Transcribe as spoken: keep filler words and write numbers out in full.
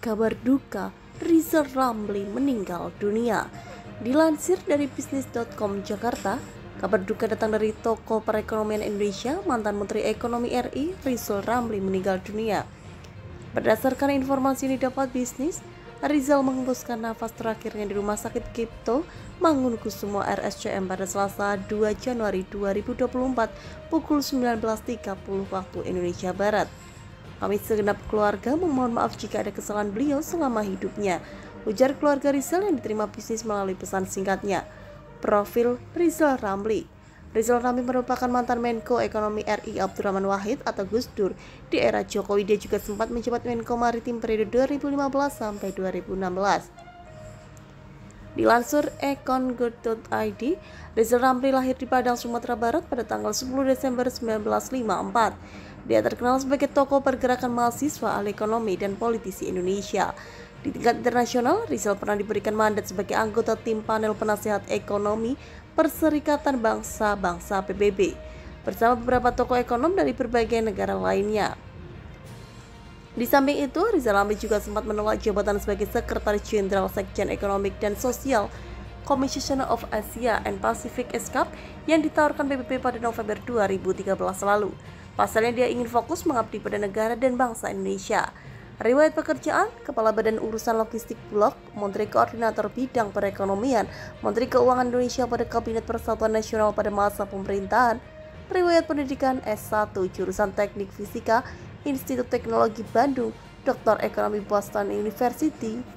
kabar duka, Rizal Ramli meninggal dunia. Dilansir dari bisnis titik com Jakarta, kabar duka datang dari tokoh perekonomian Indonesia, mantan Menteri Ekonomi R I, Rizal Ramli meninggal dunia. Berdasarkan informasi yang didapat bisnis, Rizal menghembuskan nafas terakhirnya di Rumah Sakit Cipto Mangunkusumo R S C M pada Selasa dua Januari dua ribu dua puluh empat pukul sembilan belas tiga puluh waktu Indonesia Barat. Kami segenap keluarga memohon maaf jika ada kesalahan beliau selama hidupnya, ujar keluarga Rizal yang diterima bisnis melalui pesan singkatnya. Profil Rizal Ramli. Rizal Ramli merupakan mantan Menko Ekonomi R I Abdurrahman Wahid atau Gus Dur. Di era Jokowi dia juga sempat menjabat Menko Maritim periode dua ribu lima belas sampai dua ribu enam belas. Dilansir ekongood titik i d, Rizal Ramli lahir di Padang, Sumatera Barat pada tanggal sepuluh Desember seribu sembilan ratus lima puluh empat. Dia terkenal sebagai tokoh pergerakan mahasiswa, ahli ekonomi, dan politisi Indonesia. Di tingkat internasional, Rizal pernah diberikan mandat sebagai anggota tim panel penasehat ekonomi Perserikatan Bangsa-Bangsa P B B bersama beberapa tokoh ekonom dari berbagai negara lainnya. Di samping itu, Rizal Ramli juga sempat menolak jabatan sebagai Sekretaris Jenderal Sekjen Ekonomik dan Sosial Commission of Asia and Pacific (S C A P) yang ditawarkan P B B pada November dua ribu tiga belas lalu. Pasalnya dia ingin fokus mengabdi pada negara dan bangsa Indonesia. Riwayat pekerjaan: Kepala Badan Urusan Logistik Bulog, Menteri Koordinator Bidang Perekonomian, Menteri Keuangan Indonesia pada Kabinet Persatuan Nasional pada masa pemerintahan. Riwayat pendidikan S satu jurusan Teknik Fisika, Institut Teknologi Bandung, Doktor Ekonomi Boston University,